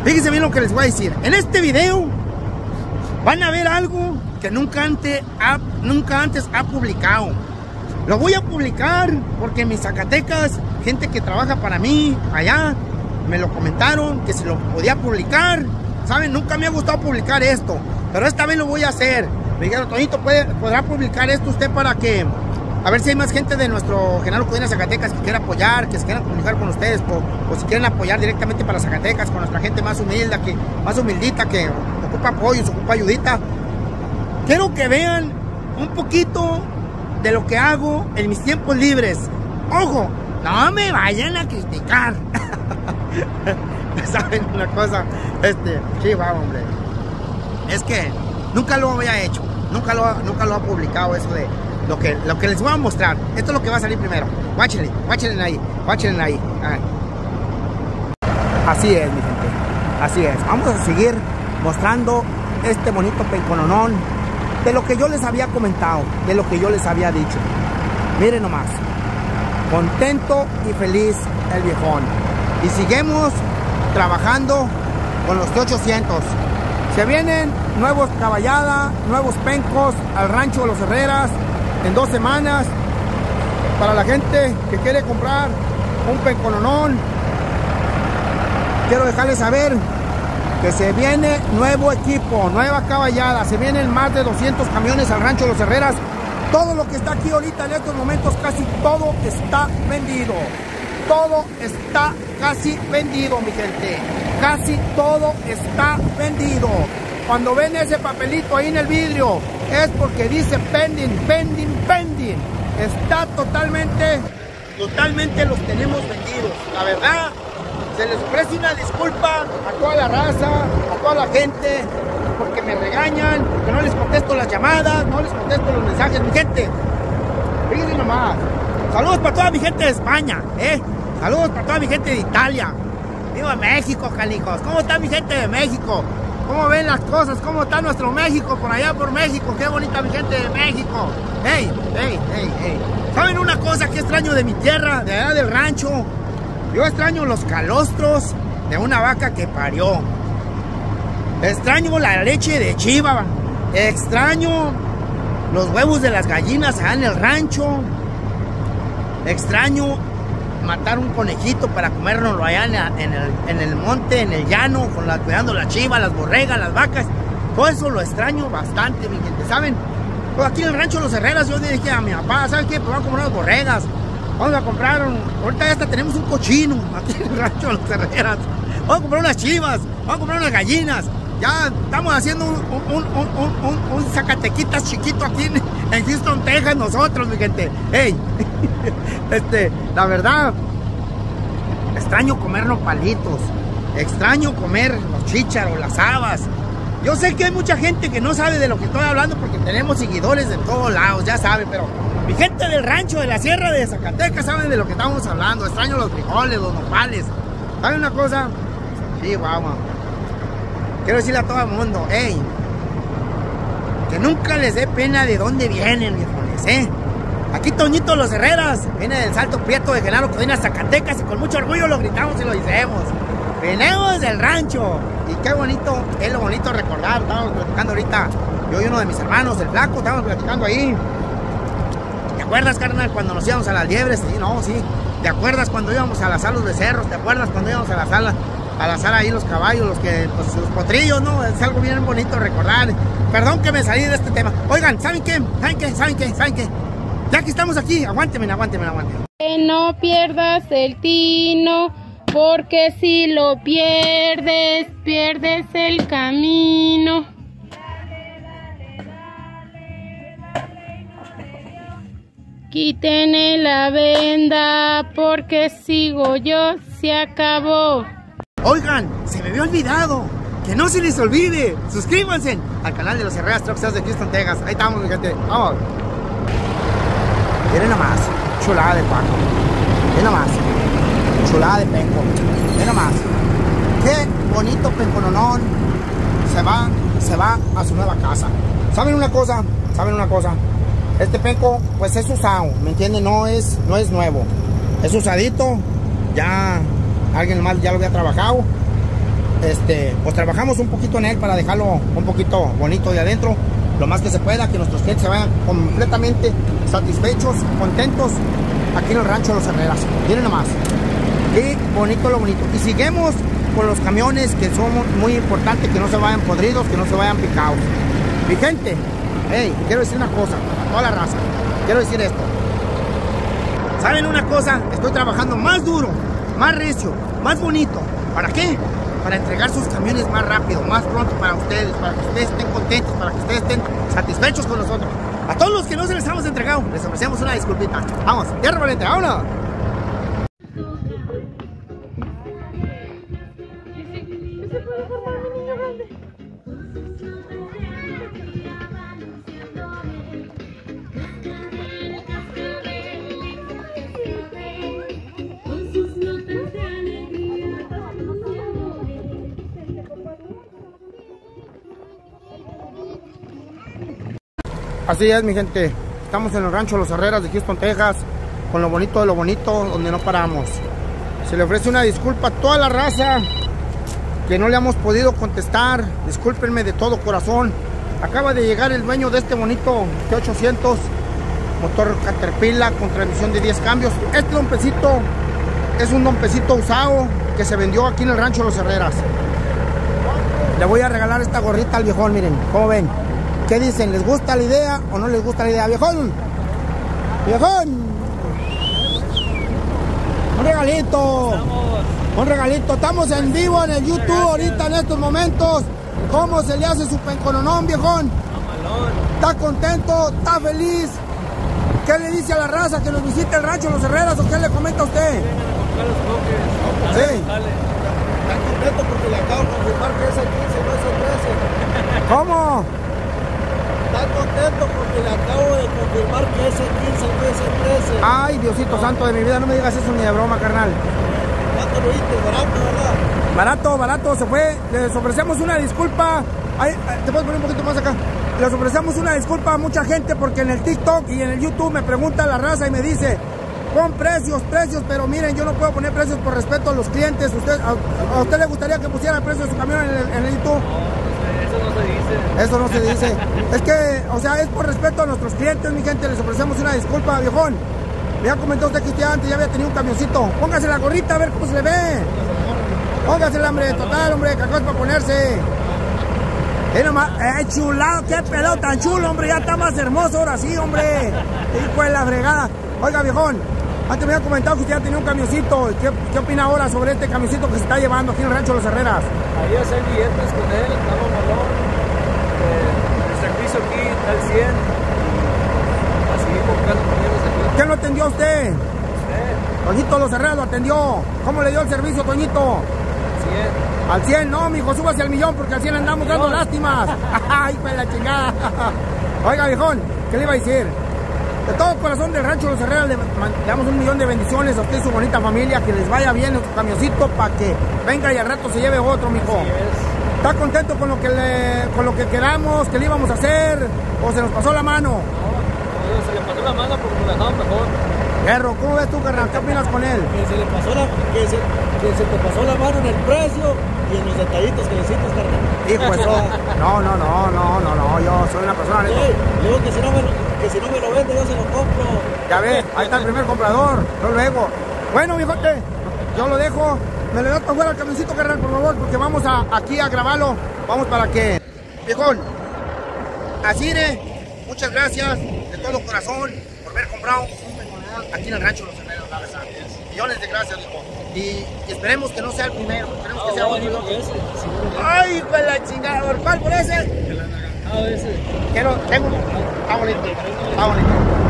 Fíjense bien lo que les voy a decir. En este video van a ver algo que nunca antes ha publicado. Lo voy a publicar porque en mis Zacatecas, gente que trabaja para mí allá, me lo comentaron que se lo podía publicar. ¿Saben? Nunca me ha gustado publicar esto, pero esta vez lo voy a hacer. Me dijeron, Toñito, ¿podrá publicar esto usted para que... A ver si hay más gente de nuestro Genaro Codina Zacatecas que quiera apoyar, que se quieran comunicar con ustedes, o si quieren apoyar directamente para Zacatecas, con nuestra gente más humilde, más humildita, que ocupa apoyo, se ocupa ayudita. Quiero que vean un poquito de lo que hago en mis tiempos libres. ¡Ojo! No me vayan a criticar. ¿Saben una cosa? Sí, va, hombre. Es que nunca lo había hecho. Nunca lo ha publicado eso de lo que les voy a mostrar. Esto es lo que va a salir primero. Guáchenle ahí. Así es, mi gente. Así es. Vamos a seguir mostrando este bonito pencononón de lo que yo les había comentado, de lo que yo les había dicho. Miren nomás. Contento y feliz el viejón. Y seguimos trabajando con los T800. Se vienen nuevos caballadas, nuevos pencos al rancho de los Herreras en 2 semanas. Para la gente que quiere comprar un pencononón, quiero dejarles saber que se viene nuevo equipo, nueva caballada. Se vienen más de 200 camiones al rancho de los Herreras. Todo lo que está aquí ahorita en estos momentos, casi todo está vendido. Todo está casi vendido, mi gente. Casi todo está vendido. Cuando ven ese papelito ahí en el vidrio, es porque dice pending. Está totalmente los tenemos vendidos. La verdad, se les ofrece una disculpa a toda la raza, a toda la gente, porque me regañan, porque no les contesto las llamadas, no les contesto los mensajes. Mi gente, fíjense nomás. Saludos para toda mi gente de España, saludos para toda mi gente de Italia. Vivo en México, canicos. ¿Cómo está mi gente de México? ¿Cómo ven las cosas? ¿Cómo está nuestro México por allá por México? Qué bonita mi gente de México. Hey. ¿Saben una cosa que extraño de mi tierra, de allá del rancho? Yo extraño los calostros de una vaca que parió. Extraño la leche de chiva. Extraño los huevos de las gallinas allá en el rancho. Extraño matar un conejito para comérnoslo allá en el monte, en el llano, cuidando la chiva, las borregas, las vacas. Todo eso lo extraño bastante, mi gente, ¿saben? Pues aquí en el rancho de los Herreras yo dije a mi papá, ¿saben qué? Pues vamos a comprar unas borregas. Vamos a comprar, ahorita ya hasta tenemos un cochino aquí en el rancho de los Herreras. Vamos a comprar unas chivas, vamos a comprar unas gallinas. Ya estamos haciendo un Zacatequitas chiquito aquí en Houston, Texas, nosotros, mi gente. Hey, la verdad, extraño comer nopalitos, extraño comer los chícharos, las habas. Yo sé que hay mucha gente que no sabe de lo que estoy hablando porque tenemos seguidores de todos lados, ya saben, pero mi gente del rancho, de la sierra de Zacatecas, saben de lo que estamos hablando. Extraño los frijoles, los nopales. ¿Saben una cosa? Sí, vamos. Quiero decirle a todo el mundo, hey, que nunca les dé pena de dónde vienen, viejones, Aquí Toñito Los Herreras viene del Salto Prieto de Genaro Codina, Zacatecas, y con mucho orgullo lo gritamos y lo decimos. Venimos del rancho. Y qué bonito, es lo bonito recordar. Estábamos platicando ahorita, yo y uno de mis hermanos, el Flaco, estábamos platicando ahí. ¿Te acuerdas, carnal, cuando nos íbamos a las liebres? Sí, no, sí. ¿Te acuerdas cuando íbamos a las salas de cerros? ¿Te acuerdas cuando íbamos a la sala? A la sala ahí los caballos, los potrillos, ¿no? Es algo bien bonito recordar. Perdón que me salí de este tema. Oigan, ¿saben qué? Ya que estamos aquí, aguántenme. Que no pierdas el tino, porque si lo pierdes, pierdes el camino. Quítenle la venda, porque sigo yo, se acabó. Oigan, se me había olvidado. Que no se les olvide. Suscríbanse al canal de los Herreras Truck Sales de Houston, Texas. Ahí estamos, mi gente. Vamos. Miren nomás. Chulada de paco. Miren nomás. Chulada de penco. Miren nomás. Qué bonito pencononón. Se va a su nueva casa. ¿Saben una cosa? Este penco, pues es usado. ¿Me entienden? No es nuevo. Es usadito. Ya alguien más ya lo había trabajado. pues trabajamos un poquito en él para dejarlo un poquito bonito de adentro, lo más que se pueda, que nuestros clientes se vayan completamente satisfechos, contentos aquí en el rancho de los Herreras. Miren nomás, qué bonito lo bonito. Y seguimos con los camiones, que son muy importantes, que no se vayan podridos, que no se vayan picados. Mi gente, hey, quiero decir una cosa a toda la raza, quiero decir esto. ¿Saben una cosa? Estoy trabajando más duro, más recio, más bonito. ¿Para qué? Para entregar sus camiones más rápido, más pronto para ustedes, para que ustedes estén contentos, para que ustedes estén satisfechos con nosotros. A todos los que no se les hemos entregado, les ofrecemos una disculpita. Vamos, tierra valiente, vámonos. Así es, mi gente, estamos en el rancho Los Herreras de Houston, Texas, con lo bonito de lo bonito, donde no paramos. Se le ofrece una disculpa a toda la raza que no le hemos podido contestar. Discúlpenme de todo corazón. Acaba de llegar el dueño de este bonito T800, motor Caterpillar con transmisión de 10 cambios. Este dompecito es un dompecito usado que se vendió aquí en el rancho Los Herreras. Le voy a regalar esta gorrita al viejón, miren, ¿cómo ven? ¿Qué dicen? ¿Les gusta la idea o no les gusta la idea? ¡Viejón! ¡Viejón! ¡Un regalito! ¡Un regalito! Estamos en vivo en el YouTube ahorita en estos momentos. ¿Cómo se le hace su pencononón, viejón? ¿Está contento? ¿Está feliz? ¿Qué le dice a la raza que nos visite el rancho Los Herreras o qué le comenta a usted? Sí. Está contento porque le acabo de confirmar que es el 15, no es el 13. ¿Cómo? Está contento porque le acabo de confirmar que es el 15, no es el 13. Ay, Diosito santo de mi vida, no me digas eso ni de broma, carnal. ¿Cuánto lo viste? Barato, ¿verdad? Barato, barato, se fue. Les ofrecemos una disculpa. Ay, te puedes poner un poquito más acá. Les ofrecemos una disculpa a mucha gente porque en el TikTok y en el YouTube me pregunta la raza y me dice: pon precios, pero miren, yo no puedo poner precios por respeto a los clientes. ¿A usted le gustaría que pusiera el precio de su camión en el YouTube? Eso no se dice. Eso no se dice. Es que, o sea, es por respeto a nuestros clientes, mi gente. Les ofrecemos una disculpa, viejón. Me ha comentado usted que usted antes ya había tenido un camioncito. Póngase la gorrita a ver cómo se le ve. Póngase, hombre, total, hombre, cacos para ponerse. Nomás, chulado, qué pelado tan chulo, hombre. Ya está más hermoso ahora sí, hombre. Hijo de la fregada. Oiga, viejón, antes me había comentado que usted ya tenía un camioncito. ¿Qué opina ahora sobre este camioncito que se está llevando aquí en el rancho Los Herreras? Ahí hacer billetes con él, estamos malón. El servicio aquí está al 100. Así comprando camiones aquí. ¿Quién lo atendió a usted? Toñito Los Herreras lo atendió. ¿Cómo le dio el servicio, Toñito? 100. Al 100, no, mijo, súbase al millón porque al 100 andamos dando lástimas. Ay, pues la chingada. Oiga, viejón, ¿qué le iba a decir? De todo corazón del rancho Los Herreras le damos 1.000.000 de bendiciones a usted y su bonita familia, que les vaya bien en su camioncito para que venga y al rato se lleve otro, mijo. ¿Está contento con lo que queramos, que le íbamos a hacer, o se nos pasó la mano? No, se le pasó la mano porque nos la dejamos mejor. Guerro, ¿cómo ves tú, carnal? ¿Qué opinas con él? Que se le pasó que se te pasó la mano en el precio y en los detallitos que le hiciste, carnal. Hijo, eso. No, yo soy una persona neta. Luego que si no me lo vende, yo se lo compro. Ya ves, ahí está el primer comprador, yo luego. Bueno, mijote, yo lo dejo. Me le das para fuera el camioncito, carnal, por favor, porque vamos aquí a grabarlo. Vamos para que... Viejón, Asire, muchas gracias de todo corazón por haber comprado un pencononón aquí en el rancho Los Herreras, la verdad. Millones de gracias, hijo. Y esperemos que no sea el primero, esperemos que sea otro. Ay, pues la chingada, ¿por cuál? ¿Por ese? Ese. Tengo. Está bonito, está bonito.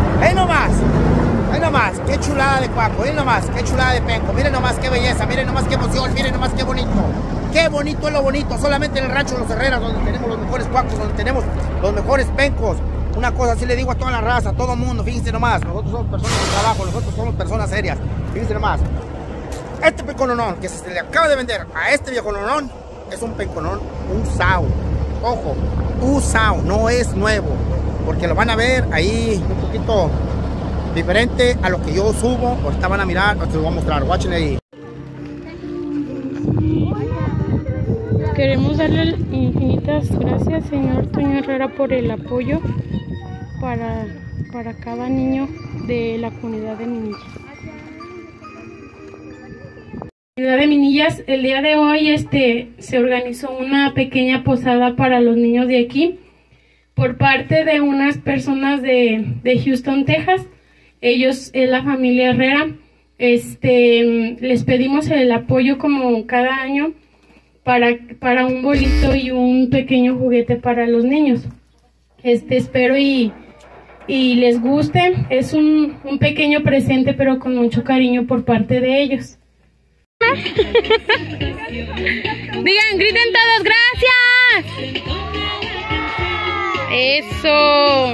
Ahí nomás, qué chulada de cuaco, ahí nomás, qué chulada de penco. Miren nomás qué belleza, miren nomás qué emoción, miren nomás qué bonito. Qué bonito es lo bonito, solamente en el rancho Los Herreras, donde tenemos los mejores cuacos, donde tenemos los mejores pencos. Una cosa así le digo a toda la raza, a todo el mundo, fíjense nomás, nosotros somos personas de trabajo, nosotros somos personas serias. Fíjense nomás, este pencononón que se le acaba de vender a este viejononón es un penconón usado. Ojo, usado, no es nuevo, porque lo van a ver ahí un poquito diferente a lo que yo subo. Ahorita van a mirar, se lo voy a mostrar, watchen ahí. Queremos darle infinitas gracias, señor Toño Herrera, por el apoyo para cada niño de la comunidad de Minillas. Comunidad de Minillas, el día de hoy se organizó una pequeña posada para los niños de aquí por parte de unas personas de Houston, Texas. Ellos es la familia Herrera. Les pedimos el apoyo como cada año para un bolito y un pequeño juguete para los niños. Espero y les guste. Es un pequeño presente, pero con mucho cariño por parte de ellos. Digan, griten todos, gracias. Eso.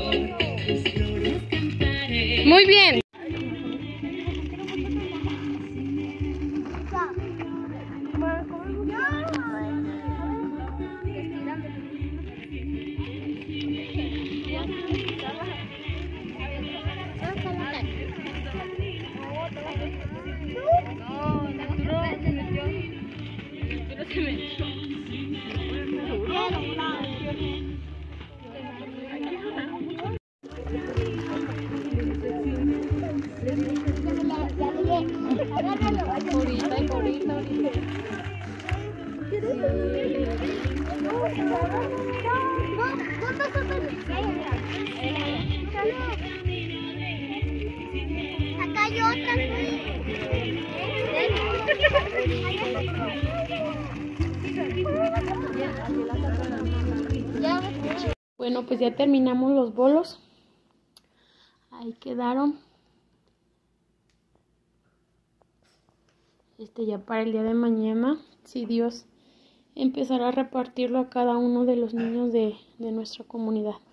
Muy bien. Acá hay otra. Bueno, pues ya terminamos los bolos. Ahí quedaron. Ya para el día de mañana, si Dios empezará a repartirlo a cada uno de los niños de nuestra comunidad.